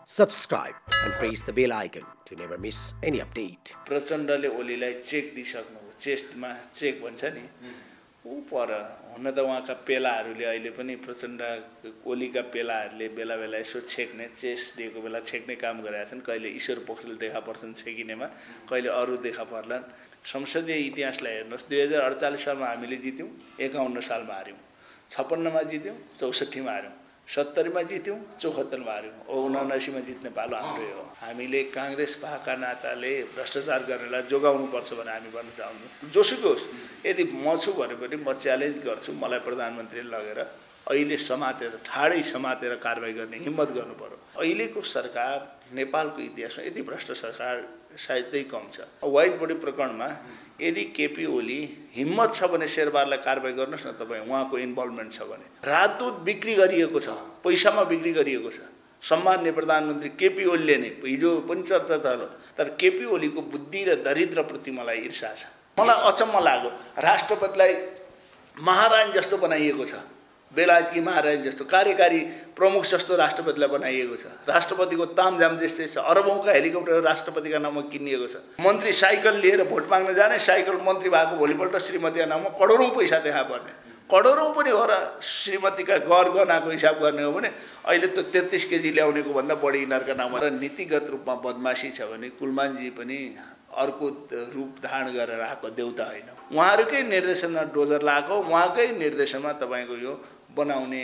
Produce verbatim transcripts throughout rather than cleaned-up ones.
subscribe and press the bell icon to never miss any update. प्रचण्डले ओलीलाई check दिइसक्नु चेस्टमा check भन्छ नि ऊ पर हुन त उहाँका पेलाहरूले अहिले पनि प्रचण्ड ओलीका पेलाहरूले बेला बेला यसो छेक्ने चेस्ट दिएको बेला छेक्ने काम गरेका छन्। कहिले ईश्वर पोखरेल देखा पर्छन् छेकिनेमा, कहिले अरू देखा पर्लान्। संसदीय इतिहासलाई हेर्नुहोस्, दुई हजार अडचालिस सालमा हामीले जित्यौँ, एकाउन्न सालमा हार्यौँ, छप्पन्नमा जित्यौँ, चौसठीमा हार्यौँ, सत्तरीमा जित्यौँ, चौहत्तरमा हार्यौँ, उनासीमा जित्ने पालो हाम्रै हो। हामीले काङ्ग्रेस भएका नाताले भ्रष्टाचार गर्नेलाई जोगाउनुपर्छ भनेर हामी भन्न चाहन्छौँ। जोसुकै होस्, यदि म छु भने पनि म च्यालेन्ज गर्छु, मलाई प्रधानमन्त्री लगेर अहिले समातेर ठाडै समातेर कारबाही गर्ने हिम्मत गर्नु पर्यो। अहिलेको सरकार नेपालको इतिहासमा यति भ्रष्ट सरकार सायदै कम छ। व्हाइट बडी प्रकरणमा यदि केपी ओली हिम्मत छ भने शेरबहादुरलाई कारबाही गर्नुहोस् न तपाईँ, उहाँको इन्भल्भमेन्ट छ भने। राजदूत बिक्री गरिएको छ, पैसामा बिक्री गरिएको छ। सम्मान्य प्रधानमन्त्री केपी ओलीले नै हिजो पनि चर्चा चल्यो, तर केपी ओलीको बुद्धि र दरिद्रप्रति मलाई ईर्ष्या छ। मलाई अचम्म लाग्यो, राष्ट्रपतिलाई महारानी जस्तो बनाइएको छ, बेलायतकी महारानी जस्तो, कार्यकारी प्रमुख जस्तो राष्ट्रपतिलाई बनाइएको छ। राष्ट्रपतिको तामझाम जस्तै छ, अरबौँका हेलिकप्टर राष्ट्रपतिका नाममा किनिएको छ। मन्त्री साइकल लिएर भोट माग्न जाने, साइकल मन्त्री भएको भोलिपल्ट श्रीमतीका नाममा करोडौँ पैसा देखा पर्ने। करोडौँ पनि हो र श्रीमतीका घर गहनाको हिसाब गर्ने हो भने अहिले त तेत्तिस केजी ल्याउनेको भन्दा बढी यिनीहरूका नाममा। र नीतिगत रूपमा बदमासी छ भने कुलमानजी पनि अर्को रूप धारण गरेर आएको देउता होइन, उहाँहरूकै निर्देशनमा डोजर लगाएको, उहाँकै निर्देशनमा तपाईँको यो बनाउने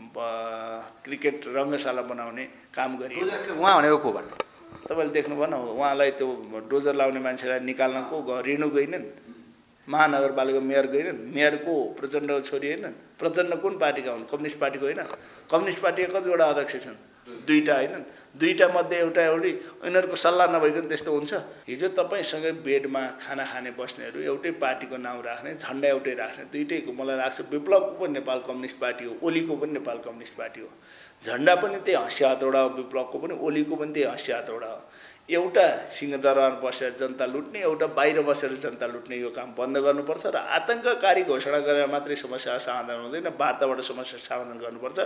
क्रिकेट रङ्गशाला बनाउने काम गरियो। उहाँ भनेको को भन्नु तपाईँले देख्नुभयो न, उहाँलाई त्यो डोजर लाउने मान्छेलाई निकाल्न को गयो? रेणु गएनन्, महानगरपालिका मेयर गएनन्, मेयर को प्रचण्ड छोरी होइनन्। प्रचण्ड कुन पार्टीका हुन्? कम्युनिस्ट पार्टीको होइन। कम्युनिस्ट पार्टीका कतिवटा अध्यक्ष छन्? दुईवटा होइनन्। दुईवटा मध्ये एउटा एउटै, यिनीहरूको सल्लाह नभइकन त्यस्तो हुन्छ? हिजो तपाईँसँगै बेडमा खाना खाने बस्नेहरू एउटै पार्टीको नाउँ राख्ने, झन्डा एउटै राख्ने, दुइटैको मलाई लाग्छ विप्लवको पनि नेपाल कम्युनिस्ट पार्टी हो, ओलीको पनि नेपाल कम्युनिस्ट पार्टी हो। झन्डा पनि त्यही हँसिया हतौडा हो, विप्लवको पनि, ओलीको पनि त्यही हँसिया हतौडा हो। एउटा सिंहदरबारमा बसेर जनता लुट्ने, एउटा बाहिर बसेर जनता लुट्ने, यो काम बन्द गर्नुपर्छ। र आतङ्ककारी घोषणा गरेर मात्रै समस्या समाधान हुँदैन, वार्ताबाट समस्या समाधान गर्नुपर्छ।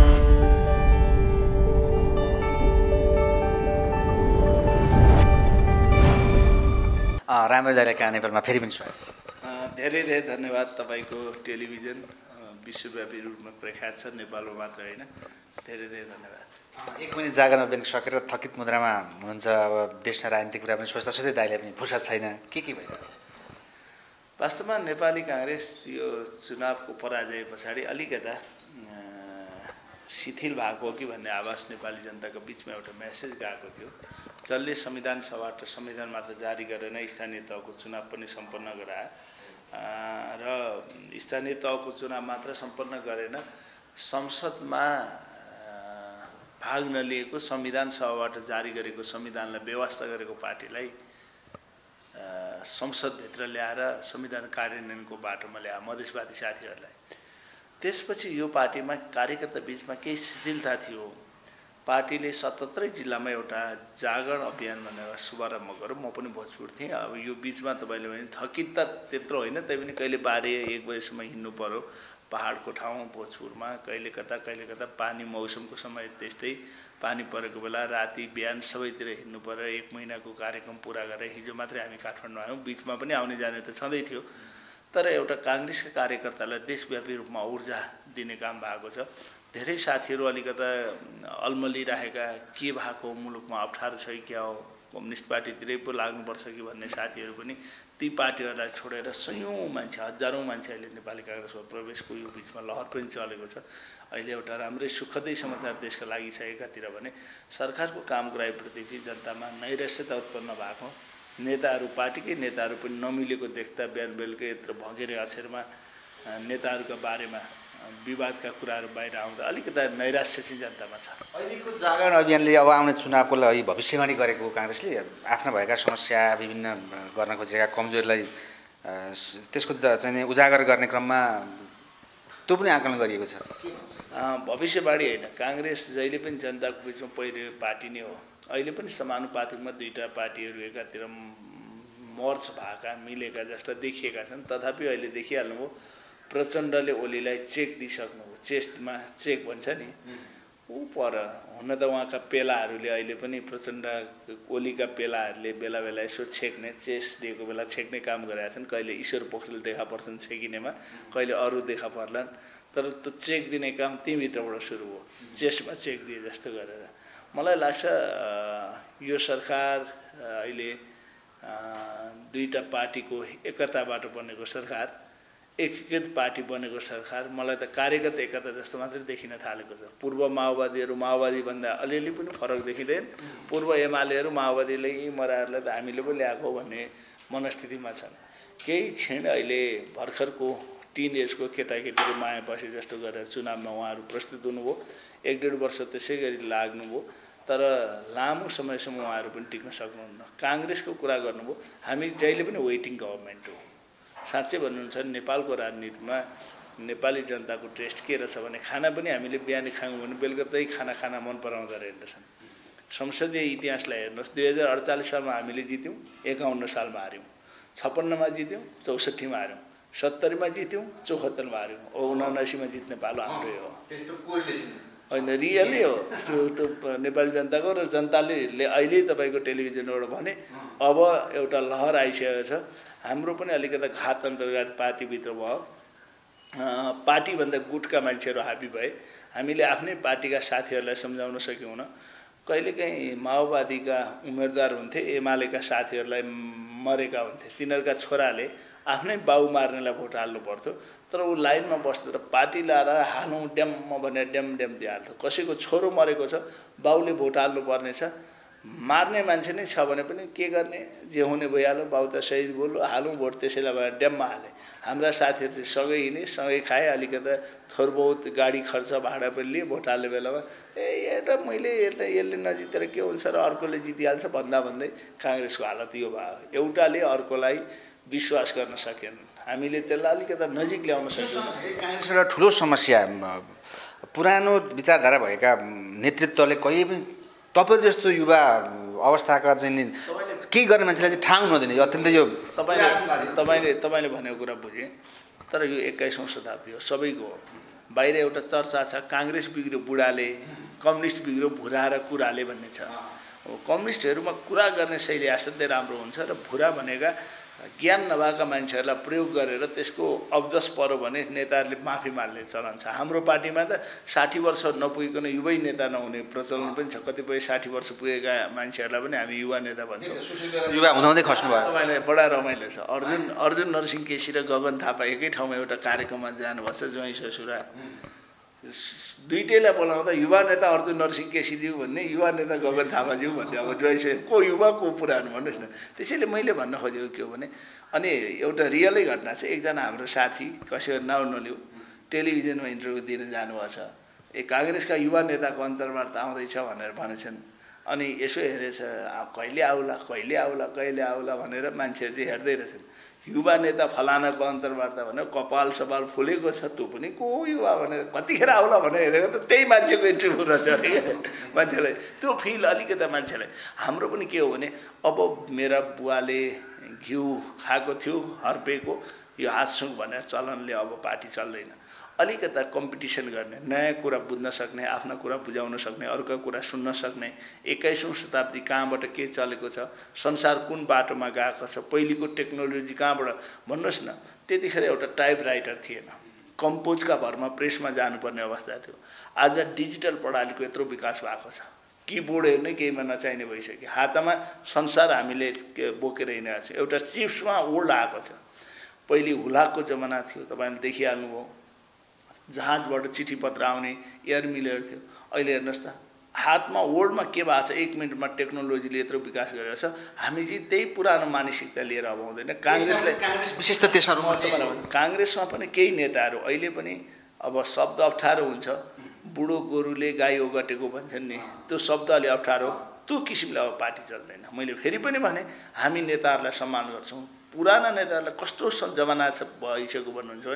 राम्ररी दाइलाई नेपालमा फेरि पनि स्वागत छ। धेरै धेरै धन्यवाद। तपाईँको टेलिभिजन विश्वव्यापी रूपमा प्रख्यात छ, नेपालमा मात्र होइन। धेरै धेरै धन्यवाद। एक मिनट जागरमा पनि सकेर थकित मुद्रामा हुनुहुन्छ। अब देशमा राजनीतिक कुरा पनि सोच्दा सोच्दै दाइलाई पनि फुर्सद छैन, के के भइरहेको छ? वास्तवमा नेपाली काङ्ग्रेस यो चुनावको पराजय पछाडि अलिकता शिथिल भएको हो कि भन्ने आवाज नेपाली जनताको बिचमा एउटा मेसेज गएको थियो। जसले संविधान सभा र संविधान मात्र जारी गरेर स्थानीय तहको चुनाव पनि सम्पन्न गराए र स्थानीय तहको चुनाव मात्र सम्पन्न गरेन, संसदमा भाग नलिएको, संविधान सभाबाट जारी गरेको संविधानलाई व्यवस्था गरेको पार्टीलाई संसदभित्र ल्याएर संविधान कार्यान्वयनको बाटोमा ल्याए मधेसवादी साथीहरूलाई। त्यसपछि यो पार्टीमा कार्यकर्ता बिचमा केही शिथिलता थियो। पार्टीले सतहत्तरै जिल्लामा एउटा जागरण अभियान भनेर शुभारम्भ गर्यो। म पनि भोजपुर थिएँ। अब यो बिचमा तपाईँले भने थकित त त्यत्रो होइन, तैपनि कहिले बाह्र एक बजेसम्म हिँड्नु पर्यो पहाडको ठाउँ भोजपुरमा, कहिले कता कहिले कता पानी मौसमको समय त्यस्तै, पानी परेको बेला राति बिहान सबैतिर हिँड्नु पऱ्यो। एक महिनाको कार्यक्रम पुरा गरेर हिजो मात्रै हामी काठमाडौँ आयौँ, बिचमा पनि आउने जाने त छँदै थियो। तर एउटा काङ्ग्रेसका कार्यकर्तालाई देशव्यापी रूपमा ऊर्जा दिने काम भएको छ। धेरै साथीहरू अलिकता अल्मलिरहेका, के भएको मुलुकमा अप्ठ्यारो छ कि क्या हो, कम्युनिस्ट पार्टीतिरै पो लाग्नुपर्छ कि भन्ने साथीहरू पनि ती पार्टीहरूलाई छोडेर सयौँ मान्छे, हजारौँ मान्छे अहिले नेपाली काङ्ग्रेसमा प्रवेशको यो बिचमा लहर पनि चलेको छ। अहिले एउटा राम्रै सुखदै समाचार देशका लागि छ। एकातिर भने सरकारको कामगराइप्रति चाहिँ जनतामा नैराश्यता उत्पन्न भएको, नेताहरू पार्टीकै नेताहरू पनि नमिलेको देख्दा बिहान बेलुकै यत्रो भँगेरे अक्षरमा नेताहरूका बारेमा विवादका कुराहरू बाहिर आउँदा अलिकता नैराश्य चाहिँ जनतामा छ। अहिलेको जागरण अभियानले अब आउने चुनावको लागि भविष्यवाणी गरेको काङ्ग्रेसले आफ्ना भएका समस्या, विभिन्न गर्न खोजेका कमजोरीलाई त्यसको चाहिँ उजागर गर्ने क्रममा त्यो पनि आकलन गरिएको छ। भविष्यवाणी होइन, काङ्ग्रेस जहिले पनि जनताको बिचमा पहिलो पार्टी नै हो। अहिले पनि समानुपातिकमा दुईवटा पार्टीहरू एकातिर मर्च भएका, मिलेका जस्ता देखिएका छन्। तथापि अहिले देखिहाल्नुभयो प्रचण्डले ओलीलाई चेक दिइसक्नु, चेस्टमा चेक भन्छ नि, ऊ पर हुन त उहाँका पेलाहरूले अहिले पनि प्रचण्ड ओलीका पेलाहरूले बेला बेला यसो छेक्ने चेस दिएको बेला छेक्ने काम गरेका छन्। कहिले ईश्वर पोखरेल देखा पर्छन् छेकिनेमा, कहिले अरू देखा पर्लान्, तर त्यो चेक दिने काम त्यहीँभित्रबाट सुरु हो, चेसमा चेक दिए जस्तो गरेर। मलाई लाग्छ यो सरकार अहिले दुईटा पार्टीको एकताबाट बनेको सरकार, एकीकृत पार्टी बनेको सरकार, मलाई त कार्यगत एकता जस्तो मात्रै देखिन थालेको छ। पूर्व माओवादीहरू माओवादीभन्दा अलिअलि पनि फरक देखिँदैन। पूर्व एमालेहरू माओवादीले यी मराहरूलाई त हामीले पो ल्याएको भन्ने मनस्थितिमा छन्। केही क्षण अहिले भर्खरको टिन एजको केटाकेटीको माया पछि जस्तो गरेर चुनावमा उहाँहरू प्रस्तुत हुनुभयो। एक डेढ वर्ष त्यसै गरी लाग्नुभयो, तर लामो समयसम्म उहाँहरू पनि टिक्न सक्नुहुन्न। काङ्ग्रेसको कुरा गर्नुभयो, हामी जहिले पनि वेटिङ गभर्मेन्ट हो। साँच्चै भन्नुहुन्छ नेपालको राजनीतिमा नेपाली जनताको टेस्ट के रहेछ भने खाना पनि हामीले बिहानै खायौँ भने बेलुका त्यही खाना खाना मन पराउँदो रहेछन्। संसदीय इतिहासलाई हेर्नुहोस्, दुई हजार अडचालिस सालमा हामीले जित्यौँ, एकाउन्न सालमा हार्यौँ, छप्पन्नमा जित्यौँ, चौसठीमा हार्यौँ, सत्तरीमा जित्यौँ, चौहत्तरमा हार्यौँ, ओ उनासीमा जित्ने पालो हाम्रै हो। त्यस्तो कोरिलेसन होइन, रियली हो। नेपाली जनताको र जनताले अहिले तपाईँको टेलिभिजनबाट भने अब एउटा लहर आइसकेको छ। हाम्रो पनि अलिकति घात अन्तर्गत पार्टीभित्र भयो, पार्टीभन्दा गुटका मान्छेहरू हाबी भए। हामीले आफ्नै पार्टीका साथीहरूलाई सम्झाउन सक्यौँ न। कहिलेकाहीँ माओवादीका उम्मेदवार हुन्थे, एमालेका साथीहरूलाई मरेका हुन्थे, तिनीहरूका छोराले आफ्नै बाउ मार्नेलाई भोट हाल्नु पर्थ्यो, तर ऊ लाइनमा बस्थ्यो र पार्टी लाएर हालौँ ड्याम भनेर ड्याम ड्याम दिइहाल्थ्यो। कसैको छोरो मरेको छ, बाउले भोट हाल्नु पर्ने छ, मार्ने मान्छे नै छ भने पनि के गर्ने, जे हुने भइहाल्यो, बाउ त शहीद बोल्यो, हालौँ भोट, त्यसैलाई भएर ड्याममा हाले। हाम्रा साथीहरू चाहिँ सँगै हिँडे, सँगै खाए, अलिकति थोर बहुत गाडी खर्च भाडा पनि लिए, भोट हाल्ने बेलामा ए एउटा मैले यसले यसले नजितेर के हुन्छ र अर्कोले जितिहाल्छ भन्दा भन्दै काङ्ग्रेसको हालत यो भयो। एउटाले अर्कोलाई विश्वास गर्न सकेन, हामीले त्यसलाई अलिकति नजिक ल्याउन सक्यौँ। काङ्ग्रेसको एउटा ठुलो समस्या, पुरानो विचारधारा भएका नेतृत्वले कहिले पनि तपाईँ जस्तो युवा अवस्थाका चाहिँ नि केही गर्ने मान्छेलाई चाहिँ ठाउँ नदिने, अत्यन्तै यो तपाईँले तपाईँले तपाईँले भनेको कुरा बुझेँ, तर यो एक्काइसौँ शताब्दी हो, सबैको हो। बाहिर एउटा चर्चा छ, काङ्ग्रेस बिग्रियो बुढाले, कम्युनिस्ट बिग्रियो भुरा र कुराले भन्ने छ। कम्युनिस्टहरूमा कुरा गर्ने शैली असाध्यै राम्रो हुन्छ र भुरा भनेका ज्ञान नभएका मान्छेहरूलाई प्रयोग गरेर त्यसको अब्जस पर्यो भने नेताहरूले माफी माग्ने चलन छ। हाम्रो पार्टीमा त साठी वर्ष नपुगिकन युवै नेता नहुने प्रचलन पनि छ। कतिपय साठी वर्ष पुगेका मान्छेहरूलाई पनि हामी युवा नेता भन्छौँ। युवा हुँदाहुँदै खस्नु भयो। तपाईँलाई बडा रमाइलो छ। अर्जुन अर्जुन नरसिंह केसी र गगन थापा एकै ठाउँमा एउटा कार्यक्रममा जानुभएको छ, ज्वाइँ ससुरा दुइटैलाई बोलाउँदा युवा नेता अर्जुन नरसिंह केसीज्यू भन्ने, युवा नेता गगन थापाज्यू भन्ने। अब ज्वाइँ को युवा को पुरानो भन्नुहोस् न। त्यसैले मैले भन्न खोजेको के हो भने, अनि एउटा रियलै घटना छ। एकजना हाम्रो साथी, कसैको नाउँ नलिऊ, टेलिभिजनमा इन्टरभ्यू दिन जानुभएको छ। ए काङ्ग्रेसका युवा नेताको अन्तर्वार्ता आउँदैछ भनेर भनेछन्। अनि यसो हेरेछ, कहिले आउला कहिले आउला कहिले आउला भनेर मान्छेहरू चाहिँ हेर्दै रहेछन्। युवा नेता फलानाको अन्तर्वार्ता भनेर कपाल सपाल फुलेको छ, त्यो पनि को युवा भनेर कतिखेर आउला भनेर हेरेको त त्यही मान्छेको इन्टरभ्यू रहेछ अरे मान्छेलाई त्यो फिल अलिकति मान्छेलाई। हाम्रो पनि के हो भने, अब मेरा बुवाले घिउ खाएको थियो हर्पेको, यो हातसुङ भनेर चलनले अब पार्टी चल्दैन। अलिकता कम्पिटिसन गर्ने, नयाँ कुरा बुझ्न सक्ने, आफ्ना कुरा बुझाउन सक्ने, अर्को कुरा सुन्न सक्ने। एक्काइसौँ शताब्दी कहाँबाट के चलेको छ, संसार कुन बाटोमा गएको छ, पहिलेको टेक्नोलोजी कहाँबाट भन्नुहोस् न। त्यतिखेर एउटा टाइप राइटर थिएन, कम्पोजका भरमा प्रेसमा जानुपर्ने अवस्था थियो। आज डिजिटल प्रणालीको यत्रो विकास भएको छ, किबोर्डहरू नै केहीमा नचाहिने भइसक्यो। हातमा संसार हामीले बोकेर हिँडेको छौँ। एउटा चिप्समा ओल्ड आएको छ। पहिले हुलाकको जमाना थियो, तपाईँले देखिहाल्नुभयो, जहाजबाट चिठी पत्र आउने एयर मिलर थियो। अहिले हेर्नुहोस् त, हातमा वर्डमा के भएको छ, एक मिनटमा टेक्नोलोजीले यत्रो विकास गरेर छ। हामी चाहिँ त्यही पुरानो मानसिकता लिएर अब हुँदैन। काङ्ग्रेसले काङ्ग्रेस विशेष त त्यसमा काङ्ग्रेसमा पनि केही नेताहरू अहिले पनि अब शब्द अप्ठ्यारो हुन्छ। बुढो गोरुले गाई ओगटेको भन्छन् नि, त्यो शब्द अलि अप्ठ्यारो, त्यो किसिमले अब पार्टी चल्दैन। मैले फेरि पनि भने, हामी नेताहरूलाई सम्मान गर्छौँ। पुराना नेताहरूलाई कस्तो जमाना छ भइसक्यो भन्नुहुन्छ भने,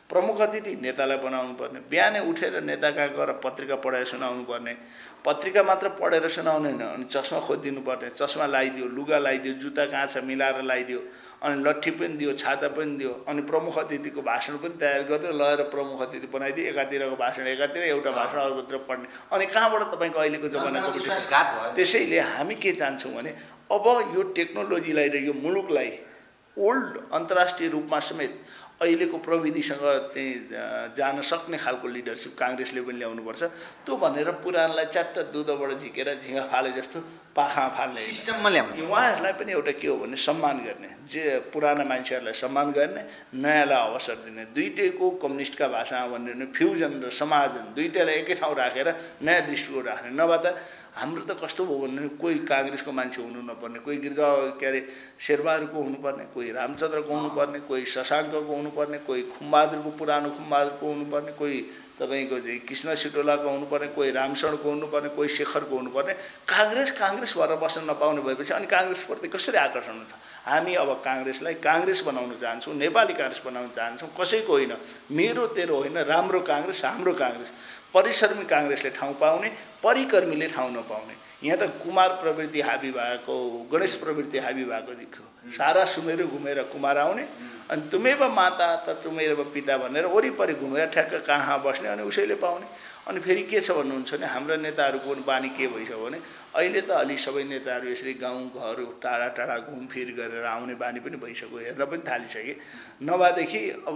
प्रमुख अतिथि नेतालाई बनाउनु पर्ने, बिहानै उठेर नेता कहाँ गएर पत्रिका पढाएर सुनाउनु पर्ने, पत्रिका मात्र पढेर सुनाउने होइन, अनि चस्मा खोजिदिनु पर्ने, चस्मा लगाइदियो, लुगा लगाइदियो, जुत्ता कहाँ छ मिलाएर लगाइदियो, अनि लट्ठी पनि दियो, छाता पनि दियो, अनि प्रमुख अतिथिको भाषण पनि तयार गरेर लगेर प्रमुख अतिथि बनाइदियो, एकातिरको भाषण एकातिर, एउटा भाषण अर्कोतिर पढ्ने। अनि कहाँबाट तपाईँको अहिलेको जमानाको त्यसैले हामी के चाहन्छौँ भने अब यो टेक्नोलोजीलाई र यो मुलुकलाई ओल्ड अन्तर्राष्ट्रिय रूपमा समेत अहिलेको प्रविधिसँग चाहिँ जान सक्ने खालको लिडरसिप काङ्ग्रेसले पनि ल्याउनुपर्छ। त्यो भनेर पुरानलाई च्याट्ट दुधबाट झिकेर झिँगा फाले जस्तो पाखा फाल्ने सिस्टममा ल्याउने, उहाँहरूलाई पनि एउटा के हो भने सम्मान गर्ने, जे पुराना मान्छेहरूलाई सम्मान गर्ने, नयाँलाई अवसर दिने, दुइटैको कम्युनिस्टका भाषामा भन्ने भने फ्युजन र समाजन दुइटैलाई एकै ठाउँ राखेर नयाँ दृष्टिकोण राख्ने। नभए त हाम्रो त कस्तो भयो भने कोही काङ्ग्रेसको मान्छे हुनु नपर्ने, कोही गिर्जा के अरे शेरबहादुरको हुनुपर्ने, कोही रामचन्द्रको हुनुपर्ने, कोही शशाङ्कको हुनुपर्ने, कोही खुम्बहादुरको पुरानो खुम्बहादुरको हुनुपर्ने, कोही तपाईँको चाहिँ कृष्ण सिटोलाको हुनुपर्ने, कोही रामशरणको हुनुपर्ने, कोही शेखरको हुनुपर्ने। काङ्ग्रेस काङ्ग्रेस भएर बस्न नपाउने भएपछि अनि काङ्ग्रेसप्रति कसरी आकर्षण हुन्छ? हामी अब काङ्ग्रेसलाई काङ्ग्रेस बनाउन चाहन्छौँ, नेपाली काङ्ग्रेस बनाउन चाहन्छौँ, कसैको होइन, मेरो तेरो होइन, राम्रो काङ्ग्रेस हाम्रो काङ्ग्रेस। परिश्रमी काङ्ग्रेसले ठाउँ पाउने, परिकर्मीले ठाउँ नपाउने। यहाँ त कुमार प्रवृत्ति हाबी भएको, गणेश प्रवृत्ति हाबी भएको देखियो, सारा सुमेर घुमेर कुमार आउने, अनि तुमेव माता त तुमेव पिता भनेर वरिपरि घुमेर ठ्याक्क कहाँ बस्ने, अनि उसैले पाउने। अनि फेरि के छ भन्नुहुन्छ भने हाम्रा नेताहरूको पनि बानी के भइसक्यो भने अहिले त अलि सबै नेताहरू यसरी गाउँ घर टाढा टाढा घुमफिर गरेर आउने बानी पनि भइसक्यो, हेर्न पनि थालिसके। नभएदेखि अब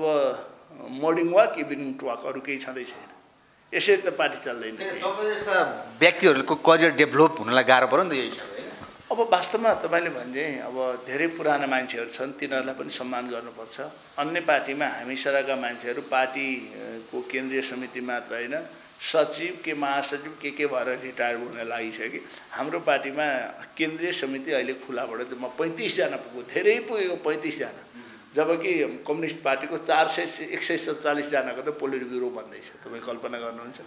मर्निङ वाक इभिनिङ वाक अरू केही छँदै छैन, यसरी त पार्टी चल्दैन। तपाईँ जस्ता व्यक्तिहरूको करियर डेभलप हुनलाई गाह्रो पर्यो नि त यही छ। अब वास्तवमा तपाईँले भने अब धेरै पुराना मान्छेहरू छन्, तिनीहरूलाई पनि सम्मान गर्नुपर्छ। अन्य पार्टीमा हामी सरका मान्छेहरू पार्टीको केन्द्रीय समिति मात्र होइन, सचिव के महासचिव के के भएर रिटायर हुन लागिसक्यो। हाम्रो पार्टीमा केन्द्रीय समिति अहिले खुलाबाट म पैँतिसजना पुग्यो, धेरै पुगेको पैँतिसजना, जबकि कम्युनिस्ट पार्टीको चार सय एक सय सत्तालिसजनाको त पोलिट ब्युरो भन्दैछ। तपाईँ कल्पना गर्नुहुन्छ।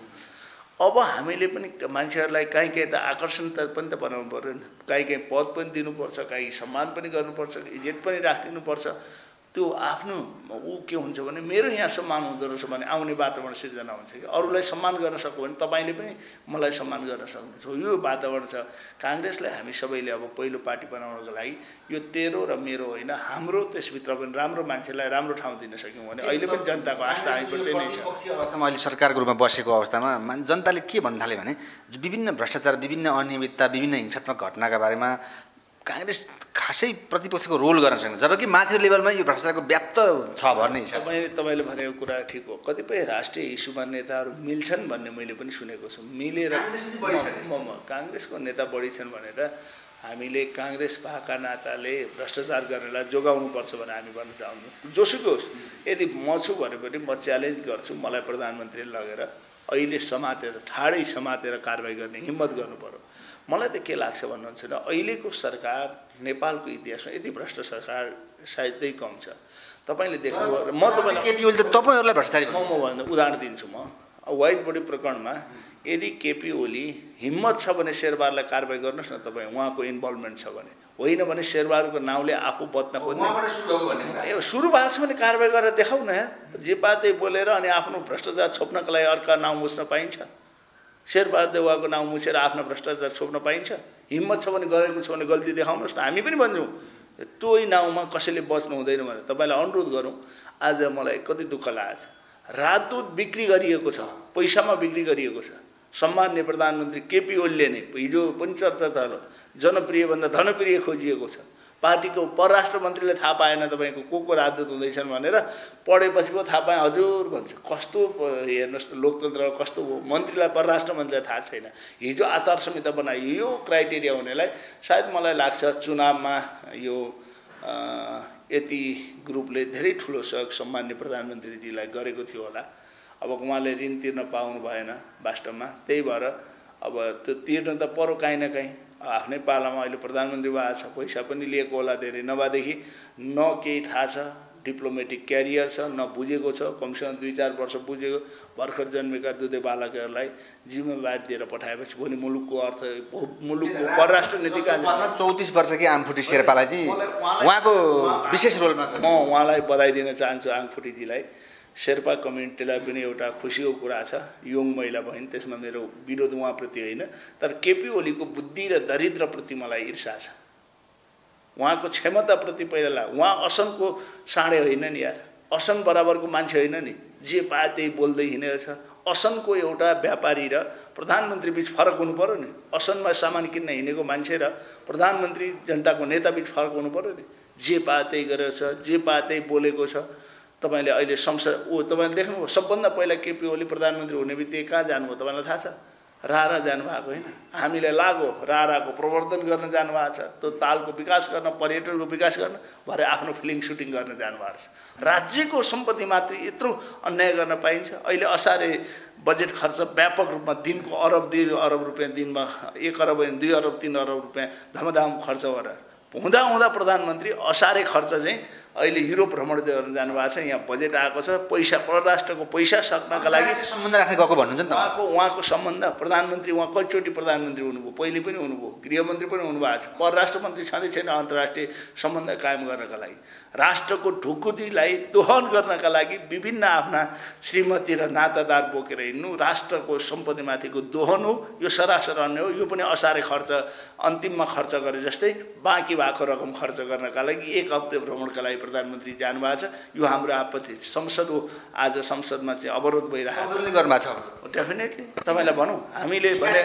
अब हामीले पनि मान्छेहरूलाई काहीँ काहीँ त आकर्षण त पनि त बनाउनु पऱ्यो नि, काहीँ काहीँ पद पनि दिनुपर्छ, काहीँ सम्मान पनि गर्नुपर्छ, इज्जत पनि राखिदिनुपर्छ। त्यो आफ्नो ऊ के हुन्छ भने मेरो यहाँ सम्मान हुँदो रहेछ भने आउने वातावरण सिर्जना हुन्छ कि अरूलाई सम्मान गर्न सक्यो भने तपाईँले पनि मलाई सम्मान गर्न सक्नुहुन्छ। यो वातावरण छ। काङ्ग्रेसलाई हामी सबैले अब पहिलो पार्टी बनाउनको लागि यो तेरो र मेरो होइन, हाम्रो त्यसभित्र पनि राम्रो मान्छेलाई राम्रो ठाउँ दिन सक्यौँ भने अहिले पनि जनताको आस्था आइपर्दै नै छ। अवस्थामा अहिले सरकारको रूपमा बसेको अवस्थामा जनताले के भन्न थाल्यो भने विभिन्न भ्रष्टाचार, विभिन्न अनियमितता, विभिन्न हिंसात्मक घटनाका बारेमा काङ्ग्रेस खासै प्रतिपक्षको रोल गर्न सक्दैन, जबकि माथि लेभलमा यो भ्रष्टाचारको व्याप्त छ भन्ने हिसाब। तपाईँ तपाईँले भनेको कुरा ठिक हो। कतिपय राष्ट्रिय इस्युमा नेताहरू मिल्छन् भन्ने मैले पनि सुनेको छु। मिलेर काङ्ग्रेसको नेता बढी छन् भनेर हामीले काङ्ग्रेस भएका नाताले भ्रष्टाचार गर्नेलाई जोगाउनुपर्छ भनेर हामी भन्न चाहन्छौँ। जोसुकै होस्, यदि म छु भने पनि म च्यालेन्ज गर्छु, मलाई प्रधानमन्त्रीले लगेर अहिले समातेर ठाडै समातेर कारबाही गर्ने हिम्मत गर्नु पर्यो। मलाई त के लाग्छ भन्नुहुन्छ भने अहिलेको सरकार नेपालको इतिहासमा यति भ्रष्ट सरकार सायदै कम छ। तपाईँले देख्नुभयो, म तपाईँलाई केपी ओली त तपाईँहरूलाई भ्रष्टाचारी म म भन्दा उदाहरण दिन्छु। म वाइट बडी प्रकरणमा यदि केपी ओली हिम्मत छ भने शेरबहादुरलाई कारबाही गर्नुहोस् न, तपाईँ उहाँको इन्भल्भमेन्ट छ भने, होइन भने शेरबहादुरको नाउँले आफू बच्न खोज्ने सुरु भएको छ भने कारबाही गरेर देखाउ न। जे पातै बोलेर अनि आफ्नो भ्रष्टाचार छोप्नको लागि अर्का नाउँ मुछ्न पाइन्छ? शेरबहादुर देउवाको नाउँ मुछेर आफ्नो भ्रष्टाचार छोप्न पाइन्छ? हिम्मत छ भने गरेको छ भने गल्ती देखाउनुहोस् न। हामी पनि भन्छौँ तोही नाउँमा कसैले बच्नु हुँदैन भनेर तपाईँलाई अनुरोध गरौँ। आज मलाई कति दुःख लागेको छ, राजदूत बिक्री गरिएको छ, पैसामा बिक्री गरिएको छ। सम्मान्य प्रधानमन्त्री केपी ओलीले नै हिजो पनि चर्चा चल्यो, जनप्रियभन्दा धनप्रिय खोजिएको छ। पार्टीको परराष्ट्र मन्त्रीले थाहा पाएन तपाईँको को को राजदूत हुँदैछन् भनेर, पढेपछि पो थाहा पाएँ हजुर भन्छ। कस्तो हेर्नुहोस् त लोकतन्त्र कस्तो हो, मन्त्रीलाई परराष्ट्र मन्त्रीलाई थाहा छैन। हिजो आचार संहिता बनाइयो, यो क्राइटेरिया हुनेलाई सायद मलाई लाग्छ चुनावमा यो यति ग्रुपले धेरै ठुलो सहयोग सम्मान्य प्रधानमन्त्रीजीलाई गरेको थियो होला। अब उहाँले ऋण तिर्न पाउनु भएन वास्तवमा, त्यही भएर अब त्यो तिर्न त परो काहीँ न काहीँ। आफ्नै पालामा अहिले प्रधानमन्त्री भएको छ, पैसा पनि लिएको होला धेरै, नभएदेखि न केही थाहा छ, डिप्लोमेटिक क्यारियर छ, न बुझेको छ, कमसेकम दुई चार वर्ष बुझेको। भर्खर जन्मेका दुधे बालकहरूलाई जिम्मेवारी दिएर पठाएपछि भोलि मुलुकको अर्थ मुलुकको परराष्ट्र नीतिका चौतिस वर्षकी आङफुटी शेर्पालाई चाहिँ उहाँको विशेष रोलमा म उहाँलाई बधाई दिन चाहन्छु। आङफुटीजीलाई शेर्पा कम्युनिटीलाई पनि एउटा खुसीको कुरा छ। यङ महिला बहिनी, त्यसमा मेरो विरोध उहाँप्रति होइन, तर केपी ओलीको बुद्धि र दरिद्रप्रति मलाई ईर्ष्या छ। उहाँको क्षमताप्रति पहिला उहाँ असनको साँडे होइन नि यार, असन बराबरको मान्छे होइन नि, जे पाए त्यही बोल्दै हिँडेको छ। असनको एउटा व्यापारी र प्रधानमन्त्री बीच फरक हुनु पर्यो नि। असनमा सामान किन्न हिँडेको मान्छे र प्रधानमन्त्री जनताको नेता बीच फरक हुनु पर्यो नि। जे पाए त्यही गरेको छ, जे पाए त्यही बोलेको छ। तपाईँले अहिले संसद ऊ तपाईँले देख्नुभयो, सबभन्दा पहिला केपी ओली प्रधानमन्त्री हुने बित्तिकै कहाँ जानुभयो तपाईँलाई थाहा छ? रारा जानुभएको होइन, हामीले लागो राराको प्रवर्धन गर्न जानुभएको छ, त्यो तालको विकास गर्न, पर्यटनको विकास गर्न, भरे आफ्नो फिल्म सुटिङ गर्न जानुभएको छ। राज्यको सम्पत्ति मात्रै यत्रो अन्याय गर्न पाइन्छ? अहिले असारे बजेट खर्च व्यापक रूपमा दिनको अरब दुई अरब रुपियाँ दिनमा एक अरब होइन दुई अरब तीन अरब रुपियाँ धमाधम खर्च गरेर हुँदा हुँदा प्रधानमन्त्री असारे खर्च चाहिँ अहिले युरोप भ्रमण गर्न जानुभएको छ। यहाँ बजेट आएको छ, पैसा परराष्ट्रको पैसा सक्नका लागि सम्बन्ध राख्ने गएको भन्नुहुन्छ नि त। उहाँको उहाँको सम्बन्ध प्रधानमन्त्री उहाँ कतिचोटि प्रधानमन्त्री हुनुभयो, पहिले पनि हुनुभयो, गृहमन्त्री पनि हुनुभएको छ, परराष्ट्र मन्त्री छँदै छैन अन्तर्राष्ट्रिय सम्बन्ध कायम गर्नका लागि। राष्ट्रको ढुकुटीलाई दोहन गर्नका लागि विभिन्न आफ्ना श्रीमती र नातादार बोकेर हिँड्नु राष्ट्रको सम्पत्तिमाथिको दोहन हो। यो सरासर अन्य हो। यो पनि असारे खर्च अन्तिममा खर्च गरे जस्तै बाँकी भएको रकम खर्च गर्नका लागि एक हप्ते भ्रमणका लागि प्रधानमन्त्री जानुभएको छ। यो हाम्रो आपत्ति। संसद हो, आज संसदमा चाहिँ अवरोध भइरहेको छ। डेफिनेटली तपाईँलाई भनौँ, हामीले भने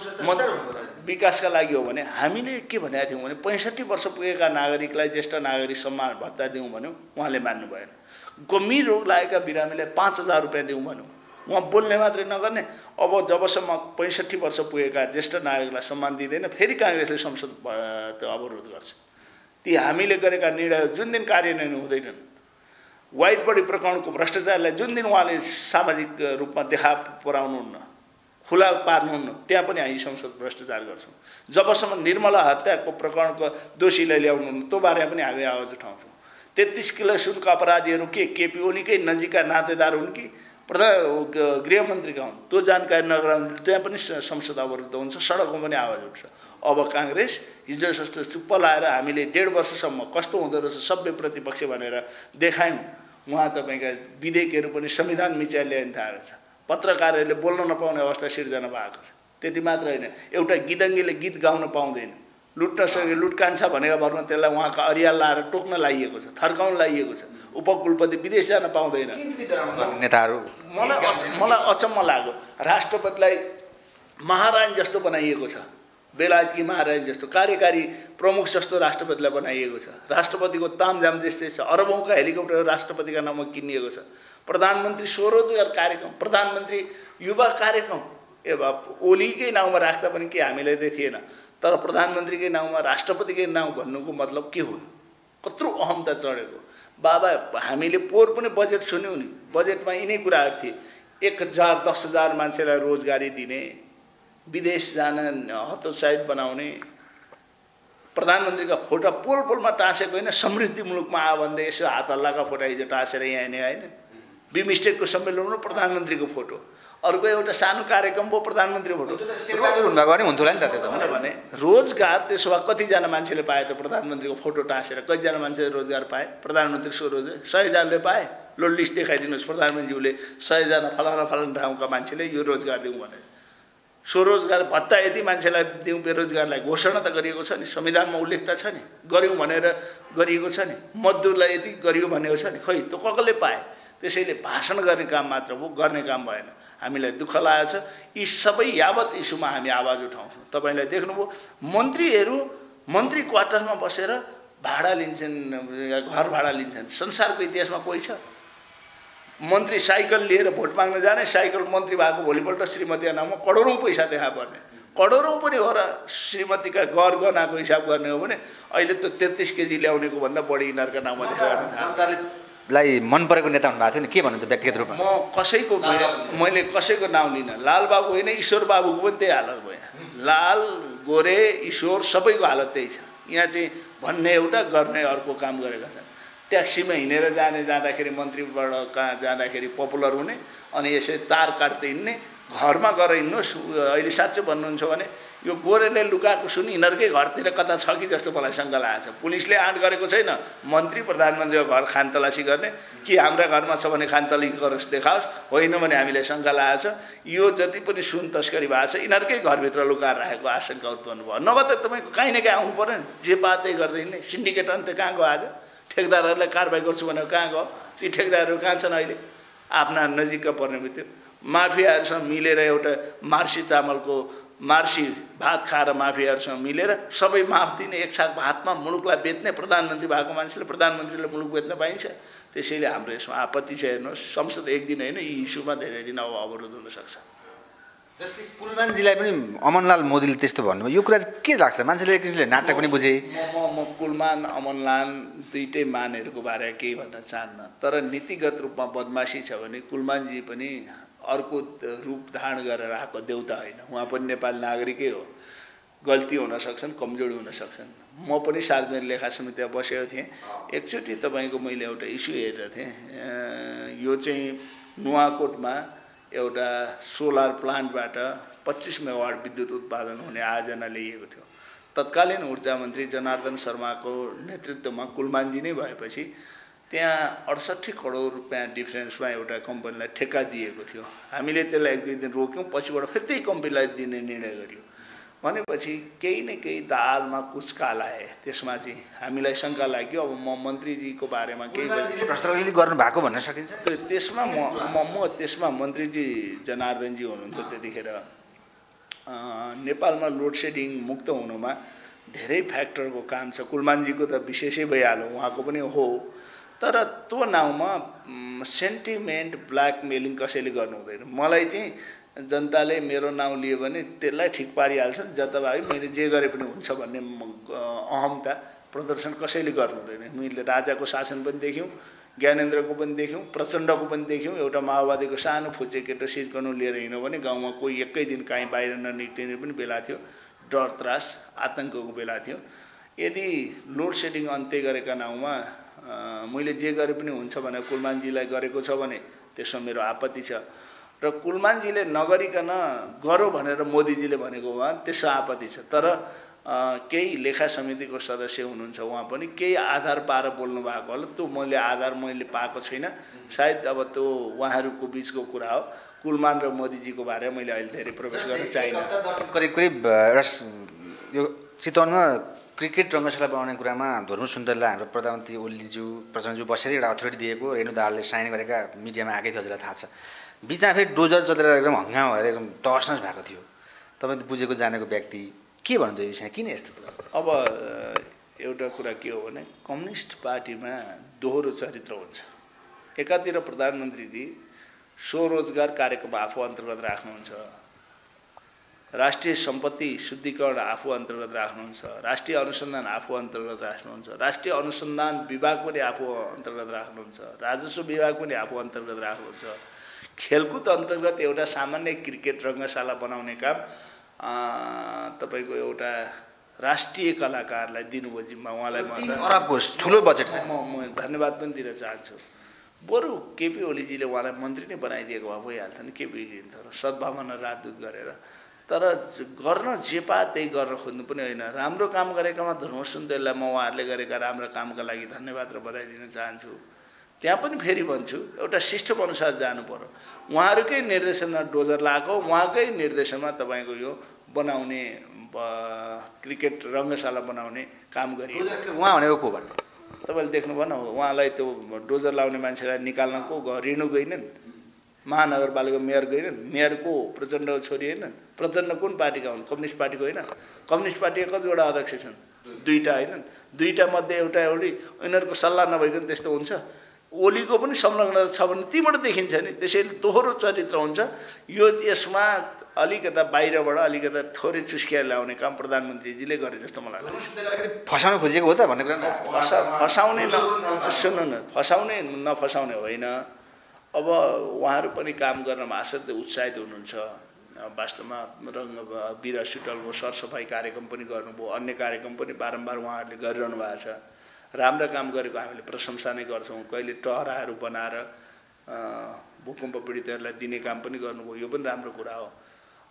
विकासका लागि हो भने हामीले के भनेका थियौँ भने पैँसठी वर्ष पुगेका नागरिकलाई ज्येष्ठ नागरिक सम्मान भत्ता दिउँ भन्यौँ, उहाँले मान्नु भएन। गम्भीर रोग लागेका बिरामीलाई पाँच हजार रुपियाँ दिउँ भन्यौँ, उहाँ बोल्ने मात्रै नगर्ने। अब जबसम्म पैँसठी वर्ष पुगेका ज्येष्ठ नागरिकलाई सम्मान दिँदैन, फेरि काङ्ग्रेसले संसद त्यो अवरोध गर्छ। ती हामीले गरेका निर्णय जुन दिन कार्यान्वयन हुँदैनन्, वाइट बडी प्रकरणको भ्रष्टाचारलाई जुन दिन उहाँले सामाजिक रूपमा देखा पराउनुहुन्न, खुला पार्नुहुन्न, त्यहाँ पनि हामी संसद भ्रष्टाचार गर्छौँ। जबसम्म निर्मला हत्याको प्रकरणको दोषीलाई ल्याउनुहुन्न, त्यो बारेमा पनि हामी आवाज उठाउँछौँ। तेत्तिस किलो सुनको अपराधीहरू के केपी ओलीकै नजिकका नातेदार हुन् कि प्रधान गृहमन्त्रीका हुन्, त्यो जानकारी नगराउनु, त्यहाँ पनि संसद अवरुद्ध हुन्छ, सडकमा पनि आवाज उठ्छ। अब काङ्ग्रेस हिजो जस्तो चुप्प लाएर हामीले डेढ वर्षसम्म कस्तो हुँदो रहेछ सभ्य प्रतिपक्ष भनेर देखायौँ। उहाँ तपाईँका विधेयकहरू पनि संविधान मिचाएर ल्याइनु थालेको छ। पत्रकारहरूले बोल्न नपाउने अवस्था सिर्जना भएको छ। त्यति मात्र होइन, एउटा गीतङ्गीले गीत गाउन पाउँदैन, लुट्न सके लुटकान्छ भनेका भरमा त्यसलाई उहाँका अरियाल लाएर टोक्न लागिएको छ, थर्काउन लागिएको छ। उपकुलपति विदेश जान पाउँदैन। नेताहरू मलाई मलाई अचम्म लाग्यो, राष्ट्रपतिलाई महारानी जस्तो बनाइएको छ, बेलायतकी महारानी जस्तो, कार्यकारी प्रमुख जस्तो राष्ट्रपतिलाई बनाइएको छ। राष्ट्रपतिको तामझाम जस्तै छ, अरबौँका हेलिकप्टर राष्ट्रपतिका नाममा किनिएको छ। प्रधानमन्त्री स्वरोजगार कार्यक्रम, प्रधानमन्त्री युवा कार्यक्रम, ए बा ओलीकै नाउँमा राख्दा पनि के हामीलाई त थिएन, तर प्रधानमन्त्रीकै नाउँमा राष्ट्रपतिकै नाउँ भन्नुको मतलब के हो? कत्रो अहमता चढेको। बाबा हामीले पोहोर पनि बजेट सुन्यौँ नि, बजेटमा यिनै कुराहरू थिए। एक हजार दस हजार मान्छेलाई रोजगारी दिने, विदेश जान हतोत्साहित बनाउने, प्रधानमन्त्रीका फोटो पोल पोलमा टाँसेको होइन, समृद्धि मुलुकमा आ भन्दै यसो हात हल्लाका फोटो हिजो टाँसेर यहाँ हिँड्ने होइन। बिमस्टेकको सम्मेलनमा प्रधानमन्त्रीको फोटो, अर्को एउटा सानो कार्यक्रम भयो प्रधानमन्त्री फोटो। भने रोजगार त्यसो भए कतिजना मान्छेले पाए त? प्रधानमन्त्रीको फोटो टाँसेर कतिजना मान्छेले रोजगार पाए? प्रधानमन्त्री स्वरोजगार सयजनाले पाए। लो लिस्ट देखाइदिनुहोस् प्रधानमन्त्रीले, सयजना फलाना फलाना ठाउँका मान्छेले यो रोजगार दिउँ भने। स्वरोजगार भत्ता यदि मान्छेलाई दिउँ बेरोजगारलाई घोषणा त गरिएको छ नि, संविधानमा उल्लेख त छ नि, गऱ्यौँ भनेर गरिएको छ नि। मजदुरलाई यदि गरियो भनेको छ नि, खै त्यो कसले पाए? त्यसैले भाषण गर्ने काम मात्र हो, गर्ने काम भएन। हामीलाई दुःख लागेको छ। यी सबै यावत इस्युमा हामी आवाज उठाउँछौँ। तपाईँलाई देख्नुभयो मन्त्रीहरू मन्त्री क्वार्टरमा बसेर भाडा लिन्छन्, घर भाडा लिन्छन्। संसारको इतिहासमा कोही छ? मन्त्री साइकल लिएर भोट माग्न जाने, साइकल मन्त्री भएको भोलिपल्ट श्रीमतीका नाममा करोडौँ पैसा देखा पर्ने। करोडौँ पनि हो र श्रीमतीका घर गहनाको हिसाब गर्ने हो भने अहिले त तेत्तिस केजी ल्याउनेको भन्दा बढी यिनीहरूका नाममा देखा लाई मन परेको नेता हुनुभएको थियो नि, के भन्नुहुन्छ व्यक्तिगत रूपमा? म कसैको मैले कसैको नाउँ लिन, लाल बाबु होइन ईश्वर बाबुको पनि त्यही हालत भयो। लाल गोरे ईश्वर सबैको हालत त्यही छ। यहाँ चाहिँ भन्ने एउटा गर्ने अर्को काम गरेका छन्। ट्याक्सीमा हिँडेर जाने जाँदाखेरि मन्त्रीबाट कहाँ जाँदाखेरि पपुलर हुने, अनि यसै तार काट्दै हिँड्ने, घरमा गएर हिँड्नुहोस्। अहिले साँच्चै भन्नुहुन्छ भने यो गोरेले लुकाएको सुन यिनीहरूकै घरतिर कता छ कि जस्तो मलाई शङ्का लागेको छ। पुलिसले आँट गरेको छैन मन्त्री प्रधानमन्त्रीको घर खानतलासी गर्ने कि हाम्रा घरमा छ भने खानतलासी गरोस् देखाओस्, होइन भने हामीलाई शङ्का लागेको छ यो जति पनि सुन तस्करी भएको छ यिनीहरूकै घरभित्र लुकाएर राखेको आशंका उत्पन्न भयो। नभए त तपाईँको काहीँ न काहीँ आउनु पऱ्यो नि, जे पातै गर्दै नै सिन्डिकेट अन्त कहाँ गयो आज? ठेकदारहरूलाई कारबाही गर्छु भनेको कहाँ गयो? ती ठेकदारहरू कहाँ छन् अहिले? आफ्ना नजिकका पर्ने बित्यो माफियाहरूसँग मिलेर एउटा मार्सी चामलको मार्सी भात खाएर माफियाहरूसँग मिलेर सबै माफ दिने, एक छाक भातमा मुलुकलाई बेच्ने प्रधानमन्त्री भएको मान्छेले प्रधानमन्त्रीले मुलुक बेच्न पाइन्छ। त्यसैले हाम्रो यसमा आपत्ति चाहिँ हेर्नुहोस्, संसद एक दिन होइन यी इस्युमा धेरै दिन अब अवरोध हुनसक्छ। जस्तै कुलमानजीलाई पनि अमनलाल मोदीले त्यस्तो भन्नुभयो, यो कुरा चाहिँ के लाग्छ? मान्छेले एक किसिमले नाटक पनि बुझे। म म कुलमान अमनलाल दुइटै मानहरूको बारेमा केही भन्न चाहन्न, तर नीतिगत रूपमा बदमासी छ भने कुलमानजी पनि अर्को रूप धारण गरेर आएको देउता होइन, उहाँ पनि नेपाली नागरिकै हो। गल्ती हुन सक्छन्, कमजोरी हुन सक्छन्। म पनि सार्वजनिक लेखा समितिमा बसेको थिएँ, एकचोटि तपाईँको मैले एउटा इस्यु हेरेको थिएँ, यो चाहिँ नुवाकोटमा एउटा सोलर प्लान्टबाट पच्चिस मेगावाट विद्युत उत्पादन हुने आयोजना ल्याइएको थियो। तत्कालीन ऊर्जा मन्त्री जनार्दन शर्माको नेतृत्वमा कुलमानजी नै भएपछि त्यहाँ अडसट्ठी करोड रुपियाँ डिफ्रेन्समा एउटा कम्पनीलाई ठेक्का दिएको थियो। हामीले त्यसलाई एक दुई दिन रोक्यौँ, पछिबाट फेरि त्यही कम्पनीलाई दिने निर्णय गरियो। भनेपछि केही न केही दालमा कुछ काला है, त्यसमा चाहिँ हामीलाई शङ्का लाग्यो। अब म मन्त्रीजीको बारेमा केही भ्रष्टाचार गर्नु भएको भन्न सकिन्छ। त्यसमा म म त्यसमा मन्त्रीजी जनार्दनजी हुनुहुन्थ्यो त्यतिखेर। नेपालमा लोड सेडिङ मुक्त हुनुमा धेरै फ्याक्टरको काम छ। कुलमानजीको त विशेषै भइहाल्यो, उहाँको पनि हो, तर त्यो नाउँमा सेन्टिमेन्ट ब्ल्याकमेलिङ कसैले गर्नु हुँदैन। मलाई चाहिँ जनताले मेरो नाउँ लियो भने त्यसलाई ठिक पारिहाल्छन्, जताभावी मैले जे गरे पनि हुन्छ भन्ने अहमता प्रदर्शन कसैले गर्नु हुँदैन। मैले राजाको शासन पनि देख्यौँ, ज्ञानेन्द्रको पनि देख्यौँ, प्रचण्डको पनि देख्यौँ। एउटा माओवादीको सानो फुच्चे केटो सिर्कनु लिएर हिँड्यो भने गाउँमा कोही एकै दिन काहीँ बाहिर ननिक्लिने पनि बेला थियो, डर त्रास आतङ्कको बेला थियो। यदि लोड सेडिङ अन्त्य गरेका नाउँमा मैले जे गरे पनि हुन्छ भने कुलमानजीलाई गरेको छ भने त्यसमा मेरो आपत्ति छ, र कुलमानजीले नगरिकन गरो भनेर मोदीजीले भनेको भए त्यसमा आपत्ति छ। तर केही लेखा समितिको सदस्य हुनुहुन्छ, उहाँ पनि केही आधार पाएर बोल्नु भएको होला, त्यो मैले आधार मैले पाएको छैन, सायद अब त्यो उहाँहरूको बिचको कुरा हो। कुलमान र मोदीजीको बारेमा मैले अहिले धेरै प्रवेश गर्न चाहिनँ। करिब करिब एउटा यो चितवनमा क्रिकेट रङ्गशाला बनाउने कुरामा धर्म सुन्दरलाई हाम्रो प्रधानमन्त्री ओलीज्यू प्रचण्डज्यू बसेर एउटा अथोरिटी दिएको, रेणु दाहालले साइन गरेका मिडियामा आएकै थियो, हजुरलाई थाहा छ। बिचमा फेरि डोजर चलेर एकदम हङ्गामा भएर एकदम टस नस भएको थियो। तपाईँ बुझेको जानेको व्यक्ति के भन्नुहुन्छ यो विषयमा, किन यस्तो कुरा? अब एउटा कुरा के हो भने कम्युनिस्ट पार्टीमा दोहोरो चरित्र हुन्छ। एकातिर प्रधानमन्त्रीजी स्वरोजगार कार्यक्रम आफू अन्तर्गत राख्नुहुन्छ, राष्ट्रिय सम्पत्ति शुद्धिकरण आफू अन्तर्गत राख्नुहुन्छ, राष्ट्रिय अनुसन्धान आफू अन्तर्गत राख्नुहुन्छ, राष्ट्रिय अनुसन्धान विभाग पनि आफू अन्तर्गत राख्नुहुन्छ, राजस्व विभाग पनि आफू अन्तर्गत राख्नुहुन्छ। खेलकुद अन्तर्गत एउटा सामान्य क्रिकेट रङ्गशाला बनाउने काम तपाईँको एउटा राष्ट्रिय कलाकारलाई दिनुभयो जिम्मा। उहाँलाई म अरबको ठुलो बजेट छ, म म धन्यवाद पनि दिन चाहन्छु। बरु केपी ओलीजीले उहाँलाई मन्त्री नै बनाइदिएको भए भइहाल्थ्यो नि, के बिग्रिन्थ्यो र सद्भावना राजदूत गरेर। तर गर्न जे पा त्यही गर्न खोज्नु पनि होइन। राम्रो काम गरेकामा धर्म सुन्दरलाई म उहाँहरूले गरेका राम्रो कामका लागि धन्यवाद र बधाई दिन चाहन्छु। त्यहाँ पनि फेरि भन्छु, एउटा सिस्टम अनुसार जानु पर्यो। उहाँहरूकै निर्देशनमा डोजर लगाएको, उहाँकै निर्देशनमा तपाईँको यो बनाउने क्रिकेट रङ्गशाला बनाउने काम गरियो। उहाँ भनेको को भन्नु तपाईँले देख्नुभयो न, उहाँलाई त्यो डोजर लाउने मान्छेलाई निकाल्न को गयो? रेणु गएनन्, महानगरपालिका मेयर गएनन्, मेयर को प्रचण्डको छोरी होइनन्? प्रचण्ड कुन पार्टीका हुन्? कम्युनिस्ट पार्टीको होइन? कम्युनिस्ट पार्टीका कतिवटा अध्यक्ष छन्? दुईवटा होइनन्? दुईवटा मध्ये एउटा एउटी उनीहरूको सल्लाह नभइकन त्यस्तो हुन्छ? ओलीको पनि संलग्नता छ भने तीबाट देखिन्छ नि। त्यसैले दोहोरो चरित्र हुन्छ। यो यसमा अलिकता बाहिरबाट अलिकता थोरै चुस्किएर ल्याउने काम प्रधानमन्त्रीजीले गरे जस्तो मलाई लाग्छ। फसाउन खोजेको हो त भन्ने कुरा फसा फसाउने न सुन्नु न फसाउने नफसाउने होइन। अब उहाँहरू पनि काम गर्नमा असाध्यै उत्साहित हुनुहुन्छ। वास्तवमा रङ्ग बिरा सुटलको सरसफाइ कार्यक्रम पनि गर्नुभयो, अन्य कार्यक्रम पनि बारम्बार उहाँहरूले गरिरहनु भएको छ। राम्रो काम गरेको हामीले प्रशंसा नै गर्छौँ। कहिले टहराहरू बनाएर भूकम्प पीडितहरूलाई दिने काम पनि गर्नुभयो, यो पनि राम्रो कुरा हो।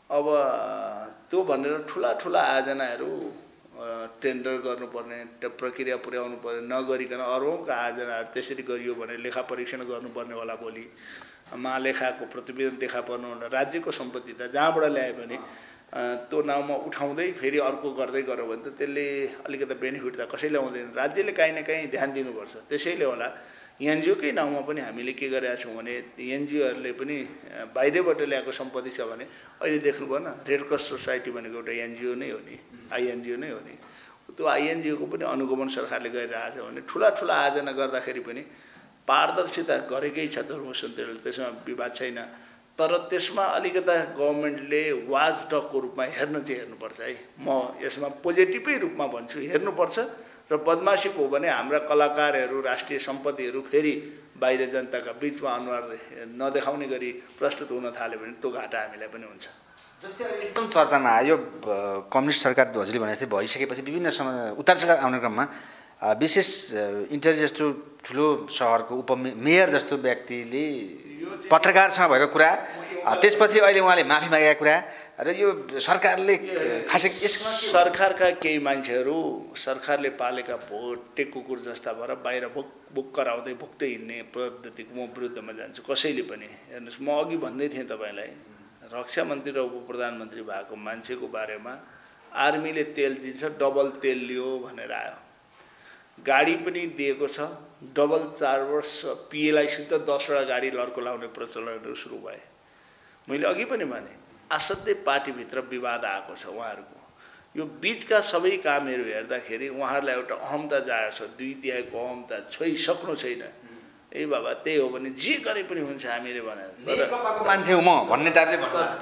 अब त्यो भनेर ठुला ठुला आयोजनाहरू टेन्डर गर्नुपर्ने प्रक्रिया पुर्याउनु पर्ने नगरिकन अरबौँका आयोजनाहरू त्यसरी गरियो भने लेखा परीक्षण गर्नुपर्ने होला भोलि महालेखाको प्रतिवेदन देखा पर्नु होला राज्यको सम्पत्ति त जहाँबाट ल्याए पनि त्यो नाउँमा उठाउँदै फेरि अर्को गर्दै गऱ्यो भने त त्यसले अलिकति बेनिफिट त कसैले आउँदैन राज्यले काहीँ न काहीँ ध्यान दिनुपर्छ त्यसैले होला एनजिओकै नाउँमा पनि हामीले के गरेका छौँ भने एनजिओहरूले पनि बाहिरबाट ल्याएको सम्पत्ति छ भने अहिले देख्नुभयो न रेड क्रस सोसाइटी भनेको एउटा एनजिओ नै हो नि आइएनजिओ नै हो नि त्यो आइएनजिओको पनि अनुगमन सरकारले गरिरहेको छ भने ठुला ठुला आयोजना गर्दाखेरि पनि पारदर्शिता गरेकै छ धर्मसन्थहरूले त्यसमा विवाद छैन तर त्यसमा अलिकता गभर्मेन्टले वाच डगको रूपमा हेर्न चाहिँ हेर्नुपर्छ है म यसमा पोजिटिभै रूपमा भन्छु हेर्नुपर्छ र बदमासी हो भने हाम्रा कलाकारहरू राष्ट्रिय सम्पत्तिहरू फेरि बाहिर जनताका बिचमा अनुहार नदेखाउने गरी प्रस्तुत हुन थाल्यो भने त्यो घाटा हामीलाई पनि हुन्छ जस्तै अहिले एकदम चर्चामा आयो कम्युनिस्ट सरकार हजुरले भने जस्तै भइसकेपछि विभिन्न समय उतार चढाव आउने क्रममा विशेष इन्टरी जस्तो ठुलो सहरको उपमेयर जस्तो व्यक्तिले पत्रकारसँग भएको कुरा त्यसपछि अहिले उहाँले माफी मागेका कुरा र यो सरकारले खासै यसमा सरकारका केही मान्छेहरू सरकारले पालेका भोटे कुकुर जस्ता भएर बाहिर भुक बुक कराउँदै भुक्दै हिँड्ने पद्धतिको म विरुद्धमा जान्छु कसैले पनि हेर्नुहोस् म अघि भन्दै थिएँ तपाईँलाई रक्षा मन्त्री र उप प्रधानमन्त्री भएको मान्छेको बारेमा आर्मीले तेल दिन्छ डबल तेल लियो भनेर आयो गाडी पनि दिएको छ डबल चार वर्ष पिएलआईसित दसवटा गाडी लड्को लाउने प्रचलनहरू सुरु भए मैले अघि पनि भने असाध्यै पार्टीभित्र विवाद आएको छ उहाँहरूको यो बिचका सबै कामहरू हेर्दाखेरि उहाँहरूलाई एउटा अहमता जाएको छ दुई तिहाईको अहमता छोइसक्नु छैन ए बाबा त्यही हो भने जे गरे पनि हुन्छ हामीले भनेर नेकपाको मान्छे हो म भन्ने टाइपले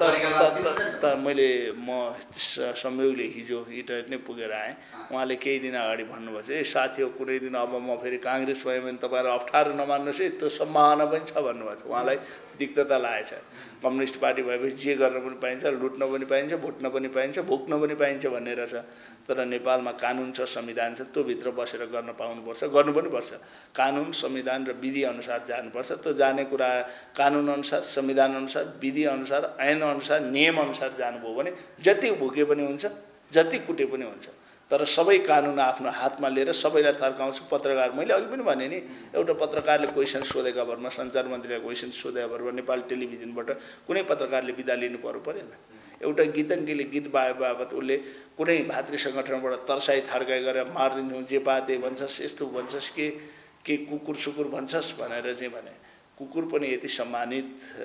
तर मैले म संयोगले हिजो इन्टरनेट नै पुगेर आएँ उहाँले केही दिन अगाडि भन्नुभएको छ ए साथी हो कुनै दिन अब म फेरि काङ्ग्रेस भयो भने तपाईँहरू अप्ठ्यारो नमान्नुहोस् है त्यो सम्भावना पनि छ भन्नुभएको छ उहाँलाई दिक्कता लागेको छ कम्युनिस्ट पार्टी भएपछि जे गर्न पनि पाइन्छ लुट्न पनि पाइन्छ भुट्न पनि पाइन्छ भोग्न पनि पाइन्छ भन्ने रहेछ तर नेपालमा कानुन छ संविधान छ त्यो भित्र बसेर गर्न पाउनुपर्छ गर्नु पनि पर्छ कानुन संविधान र विधि अनुसार जानुपर्छ त्यो जाने कुरा कानुन अनुसार संविधान अनुसार विधि अनुसार ऐन अनुसार नियम अनुसार जानुभयो भने जति भुके पनि हुन्छ जति कुटे पनि हुन्छ तर सबै कानुन आफ्नो हातमा लिएर सबैलाई थर्काउँछु पत्रकार मैले अघि पनि भने नि एउटा पत्रकारले क्वेसन सोधेका भरमा सञ्चार मन्त्रीलाई क्वेसन सोधेका भरमा नेपाल टेलिभिजनबाट कुनै पत्रकारले बिदा लिनु पर्नु परेन एउटा गीतङ्गीले गीत बाए बाबत उसले कुनै भातृ सङ्गठनबाट तर्साई थर्काई गरेर मारिदिन्छौँ जे पाते भन्छस् यस्तो भन्छस् के के कुकुर सुकुर भन्छस् भनेर चाहिँ भने कुकुर पनि यति सम्मानित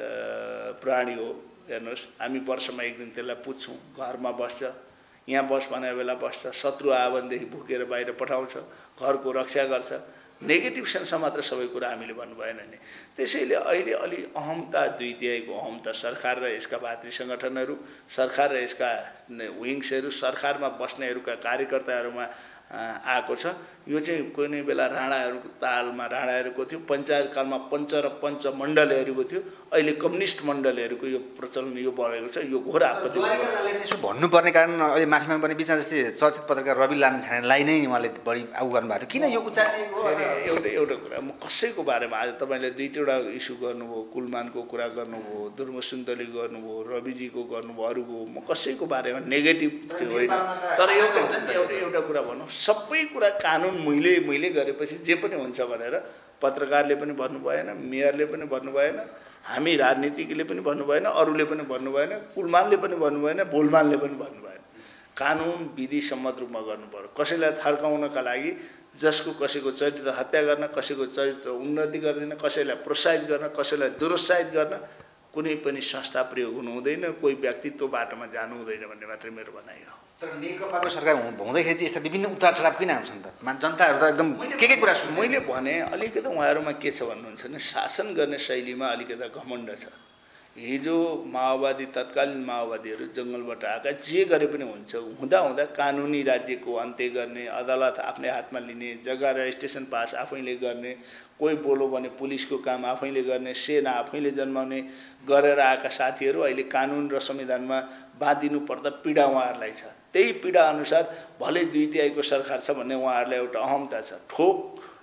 प्राणी हो हेर्नुहोस् हामी वर्षमा एक दिन त्यसलाई पुज्छौँ घरमा बस्छ यहाँ बस भने बेला बस्छ शत्रु आयो भनेदेखि भुकेर बाहिर पठाउँछ घरको रक्षा गर्छ नेगेटिभ सेन्समा मात्र सबै कुरा हामीले भन्नु भएन नि त्यसैले अहिले अलि अहमता दुई तिहाईको अहमता सरकार र यसका भातृ सङ्गठनहरू सरकार र यसका विङ्सहरू सरकारमा बस्नेहरूका कार्यकर्ताहरूमा आएको छ यो चाहिँ कुनै बेला राणाहरूको तालमा राणाहरूको थियो पञ्चायत कालमा पञ्च र पञ्च मण्डलहरूको थियो अहिले कम्युनिस्ट मण्डलहरूको यो प्रचलन यो बढेको छ यो घोर आपत्ति त्यसो भन्नुपर्ने कारण अहिले माफी माग्नुपर्ने बिचमा जस्तै चर्चित पत्रकार रवि लामिछानेलाई नै उहाँले बढी आगु गर्नुभएको थियो किन यो उच्चारिएको एउटा एउटा कुरा म कसैको बारेमा आज तपाईँले दुई तिनवटा इस्यु गर्नुभयो कुलमानको कुरा गर्नुभयो दुर्म सुन्तली गर्नुभयो रविजीको गर्नुभयो अरूको म कसैको बारेमा नेगेटिभ होइन तर एउटा एउटा कुरा भनौँ सबै कुरा कानुन मैले मैले गरेपछि जे पनि हुन्छ भनेर पत्रकारले पनि भन्नु भएन मेयरले पनि भन्नु भएन हामी राजनीतिकले पनि भन्नु भएन अरूले पनि भन्नु भएन कुलमानले पनि भन्नु भएन बोलमानले पनि भन्नु भएन कानुन विधि सम्मत रूपमा गर्नु पर्यो कसैलाई थर्काउनका लागि जसको कसैको चरित्र हत्या गर्न कसैको चरित्र उन्नति गर्दैन कसैलाई प्रोत्साहित गर्न कसैलाई दुरुत्साहित गर्न कुनै पनि संस्था प्रयोग हुनु हुँदैन कोही व्यक्तित्व बाटोमा जानु हुँदैन भन्ने मात्रै मेरो भनाइ हो तर नेकपाको सरकार हुँदाखेरि चाहिँ यस्ता विभिन्न उतार चढाव किन आउँछन् त जनताहरू त एकदम के के कुरा सुन्नु मैले भने अलिकति उहाँहरूमा के छ भन्नुहुन्छ भने शासन गर्ने शैलीमा अलिकति घमण्ड छ हिजो माओवादी तत्कालीन माओवादीहरू जङ्गलबाट आएका जे गरे पनि हुन्छ हुँदा हुँदा कानुनी राज्यको अन्त्य गर्ने अदालत आफ्नै हातमा लिने जग्गा रजिस्ट्रेसन पास आफैले गर्ने कोही बोलो भने पुलिसको काम आफैले गर्ने सेना आफैले जन्माउने गरेर आएका साथीहरू अहिले कानुन र संविधानमा बाँधिनु पर्दा पीडा उहाँहरूलाई छ त्यही पीडा अनुसार भले दुई तिहाईको सरकार छ भन्ने उहाँहरूलाई एउटा अहमता छ ठोक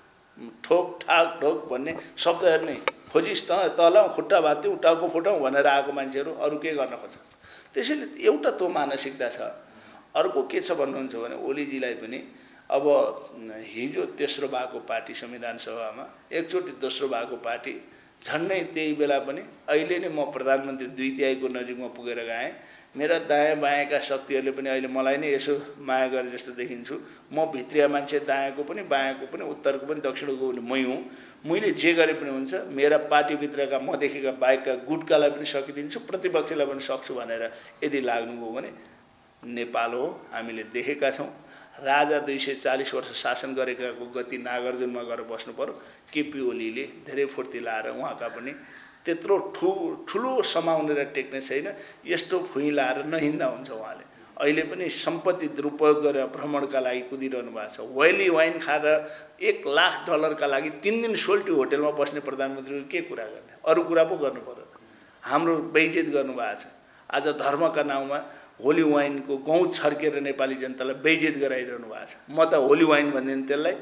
ठोक ठाक ढोक भन्ने शब्दहरू नै खोजिस् त तल खुट्टा भात्यौ टाउको फुटाउँ भनेर आएको मान्छेहरू अरू के गर्न खोज्छ त्यसैले एउटा त्यो मानसिकता छ। अर्को के छ भन्नुहुन्छ भने ओलीजीलाई पनि अब हिजो तेस्रो भएको पार्टी संविधान सभामा एकचोटि दोस्रो भएको पार्टी झन्डै त्यही बेला पनि अहिले नै म प्रधानमन्त्री दुई तिहाईको नजिकमा पुगेर गएँ। मेरा दायाँ बायाँका शक्तिहरूले पनि अहिले मलाई नै यसो माया गरे जस्तो देखिन्छु। म भित्रिया मान्छे, दायाँको पनि बायाँको पनि उत्तरको पनि दक्षिणको पनि मै हुँ। मैले जे गरे पनि हुन्छ, मेरा पार्टीभित्रका म देखेका बाहेकका गुटकालाई पनि सकिदिन्छु, प्रतिपक्षलाई पनि सक्छु भनेर यदि लाग्नुभयो भने नेपाल हो। हामीले देखेका छौँ राजा दुई सय चालिस वर्ष शासन गरेकाको गति नागार्जुनमा गएर बस्नु पर्यो। केपी ओलीले धेरै फुर्ती लाएर उहाँका पनि त्यत्रो ठु ठुलो समाउने र टेक्ने छैन, यस्तो फुइँ लाएर नहिँड्दा हुन्छ। उहाँले अहिले पनि सम्पत्ति दुरुपयोग गरेर भ्रमणका लागि कुदिरहनु भएको छ। वाइली वाइन खाएर एक लाख डलरका लागि तिन दिन सोल्टी होटेलमा बस्ने प्रधानमन्त्रीले के कुरा गर्ने? अरू कुरा पो गर्नु पर्यो त। हाम्रो बेइज्जत गर्नुभएको छ। आज धर्मका नाउँमा होली वाइनको गौँ छर्केर नेपाली जनतालाई बेइज्जत गराइरहनु भएको छ। म त होली वाइन भन्दिनँ त्यसलाई।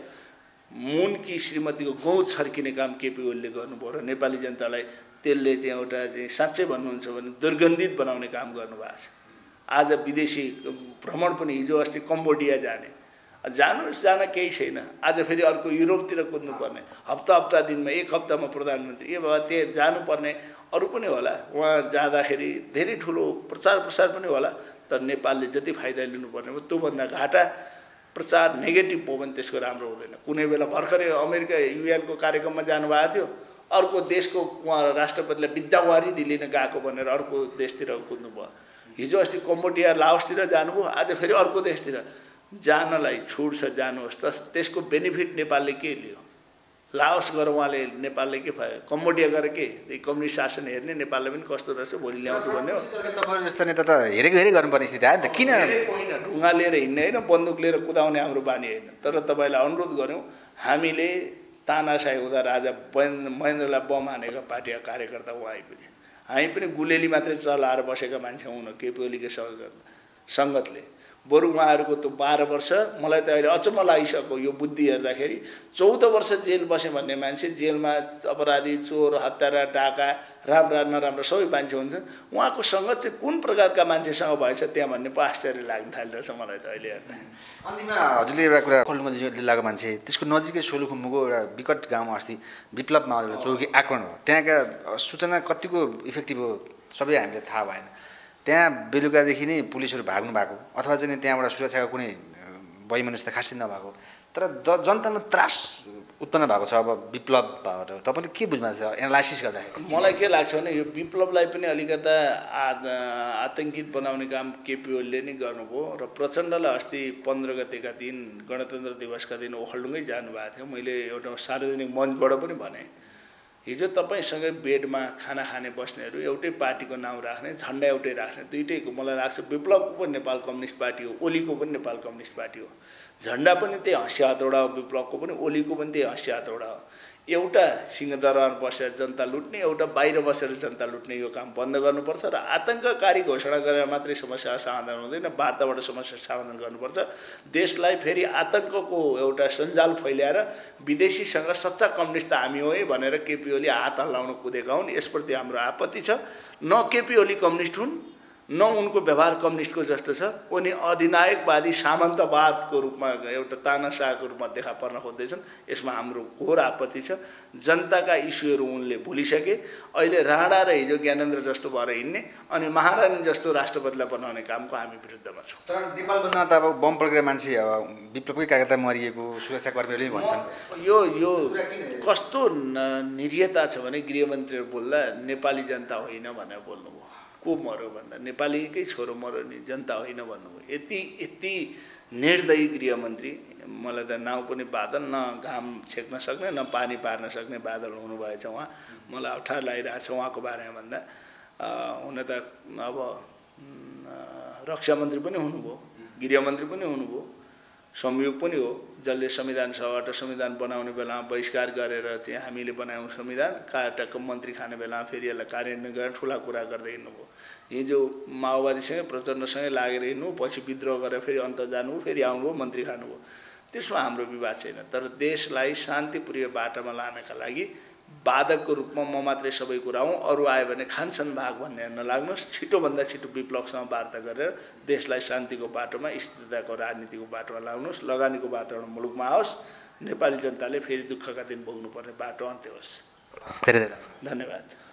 मुनकी श्रीमतीको गौँ छर्किने काम केपी ओलीले गर्नुभयो र नेपाली जनतालाई त्यसले चाहिँ एउटा चाहिँ साँच्चै भन्नुहुन्छ भने दुर्गन्धित बनाउने काम गर्नुभएको छ। आज विदेशी भ्रमण पनि हिजो अस्ति कम्बोडिया जाने, जानुहोस्, जान केही छैन। आज फेरि अर्को युरोपतिर कुद्नुपर्ने, हप्ता हप्ता दिनमा एक हप्तामा प्रधानमन्त्री। ए बाबा त्यहाँ जानुपर्ने अरू पनि होला, उहाँ जाँदाखेरि धेरै ठुलो प्रचार प्रसार पनि होला, तर नेपालले जति फाइदा लिनुपर्ने हो त्योभन्दा घाटा प्रचार नेगेटिभ हो भने त्यसको राम्रो हुँदैन। कुनै बेला भर्खरै अमेरिका युएनको कार्यक्रममा जानुभएको थियो, अर्को देशको उहाँ राष्ट्रपतिलाई बिद्दावारी दिलिन गएको भनेर अर्को देशतिर कुद्नुभयो। हिजो अस्ति कम्बोडिया लाओसतिर जानुभयो, आज फेरि अर्को देशतिर जानलाई छुट छ, जानुहोस्। त त्यसको बेनिफिट नेपालले के लियो? लाओस गएर उहाँले नेपालले के पायो? कम्बोडिया गएर के कम्युनिस्ट शासन हेर्ने, नेपालले पनि कस्तो रहेछ भोलि ल्याउँछु भन्ने हो। तपाईँहरू जस्तो नेता त हेरेको हेरै गर्नुपर्ने स्थिति आयो नि त। किन होइन, ढुङ्गा लिएर हिँड्ने होइन, बन्दुक लिएर कुदाउने हाम्रो बानी होइन। तर तपाईँलाई अनुरोध गऱ्यौँ, हामीले तानाशाही हुँदा राजा महेन्द्रलाई बम हानेका पार्टीका कार्यकर्ता हो आइपुगे। हामी पनि गुलेली मात्रै चलाएर बसेका मान्छे हुन केपी ओलीको सङ्गतले। बरु उहाँहरूको त्यो बाह्र वर्ष मलाई त अहिले अचम्म लागिसक्यो यो बुद्धि हेर्दाखेरि। चौध वर्ष जेल बसे भन्ने मान्छे, जेलमा अपराधी, चोर, हत्यारा, डाका, राम्रा नराम्रा सबै मान्छे हुन्छन्। उहाँको सङ्गत चाहिँ कुन प्रकारका मान्छेसँग भएछ त्यहाँ भन्ने पो आश्चर्य लाग्न थालिरहेछ मलाई त अहिले हेर्दा। अन्तिममा हजुरले एउटा कुरा कोलुङ्गा जिल्लाको मान्छे, त्यसको नजिकै सोलुखुम्बुको एउटा विकट गाउँमा अस्ति विप्लवमा एउटा चौकी आक्रमण हो। त्यहाँका सूचना कतिको इफेक्टिभ हो सबै हामीले थाहा भएन। त्यहाँ बेलुकादेखि नै पुलिसहरू भाग्नु भएको अथवा चाहिँ त्यहाँबाट सुरक्षाको कुनै वैमनस्यता खासै नभएको, तर द जनतामा त्रास उत्पन्न भएको छ अब विप्लवबाट। तपाईँले के बुझ्नु भएको छ एनालाइसिस गर्दाखेरि? मलाई के लाग्छ भने यो विप्लवलाई पनि अलिकता आतङ्कित बनाउने काम केपी ओलीले नै गर्नुभयो र प्रचण्डलाई अस्ति पन्ध्र गतेका दिन गणतन्त्र दिवसका दिन ओखलडुङ्गै जानुभएको थियो। मैले एउटा सार्वजनिक मञ्चबाट पनि भने, हिजो तपाईँसँगै बेडमा खाना खाने बस्नेहरू एउटै पार्टीको नाउँ राख्ने, झन्डा एउटै राख्ने, दुइटैको मलाई लाग्छ विप्लवको पनि नेपाल कम्युनिस्ट पार्टी हो, ओलीको पनि नेपाल कम्युनिस्ट पार्टी हो। झन्डा पनि त्यही हँसिया हतौडा हो, विप्लवको पनि ओलीको पनि त्यही हँसिया हतौडा हो। एउटा सिंहदरबार बसेर जनता लुट्ने, एउटा बाहिर बसेर जनता लुट्ने यो काम बन्द गर्नुपर्छ र आतङ्ककारी घोषणा गरेर मात्रै समस्या समाधान हुँदैन, वार्ताबाट समस्या समाधान गर्नुपर्छ। देशलाई फेरि आतङ्कको एउटा सञ्जाल फैल्याएर विदेशीसँग सच्चा कम्युनिस्ट त हामी हो है भनेर केपी ओली हात हल्लाउन कुदेका हुन्। यसप्रति हाम्रो आपत्ति छ। न केपी ओली कम्युनिस्ट हुन्, न उनको व्यवहार कम्युनिस्टको जस्तो छ। उनी अधिनायकवादी सामन्तवादको रूपमा एउटा तानाशाहको रूपमा देखा पर्न खोज्दैछन्। यसमा हाम्रो घोर आपत्ति छ। जनताका इस्युहरू उनले भुलिसके। अहिले राणा र हिजो ज्ञानेन्द्र जस्तो भएर हिँड्ने अनि महारानी जस्तो राष्ट्रपतिलाई बनाउने कामको हामी विरुद्धमा छौँ। तर नेपालभन्दा त अब बम पड्केर मान्छे अब विप्लवकै कागता मरिएको सुरक्षाकर्मीहरूले पनि भन्छन्। यो यो कस्तो निरीहता छ भने गृहमन्त्रीहरू बोल्दा नेपाली जनता होइन भनेर बोल्नुभयो। को मर्यो भन्दा नेपालीकै छोरो मर्यो नि, जनता होइन भन्नुभयो। यति यति निर्दयी गृहमन्त्री, मलाई त नाउँ पनि बादल, न घाम छेक्न सक्ने न पानी पार्न सक्ने बादल हुनुभएछ उहाँ। मलाई अप्ठ्यारो लागिरहेछ उहाँको बारेमा भन्दा। हुन त अब रक्षा मन्त्री पनि हुनुभयो, गृहमन्त्री पनि हुनुभयो, संयोग पनि हो। जसले संविधान सभाबाट संविधान बनाउने बेलामा बहिष्कार गरेर चाहिँ हामीले बनायौँ संविधान, काटक मन्त्री खाने बेलामा फेरि यसलाई कार्यान्वयन गरेर ठुला कुरा गर्दै हिँड्नुभयो। हिजो माओवादीसँगै प्रचण्डसँगै लागेर हिँड्नु, पछि विद्रोह गरेर फेरि अन्त जानुभयो, फेरि आउनुभयो, मन्त्री खानुभयो। त्यसमा हाम्रो विवाद छैन। तर देशलाई शान्तिप्रिय बाटोमा लानका लागि बाधकको रूपमा म मात्रै सबै कुरा हुँ, अरू आयो भने खान्छन् भाग भन्ने नलाग्नुहोस्। छिटोभन्दा छिटो विप्लवसँग वार्ता गरेर देशलाई शान्तिको बाटोमा, स्थिरताको राजनीतिको बाटोमा लाउनुहोस्। लगानीको वातावरण मुलुकमा आओस्। नेपाली जनताले फेरि दुःखका दिन भोग्नुपर्ने बाटो अन्त्य होस्। धेरै धेरै धन्यवाद।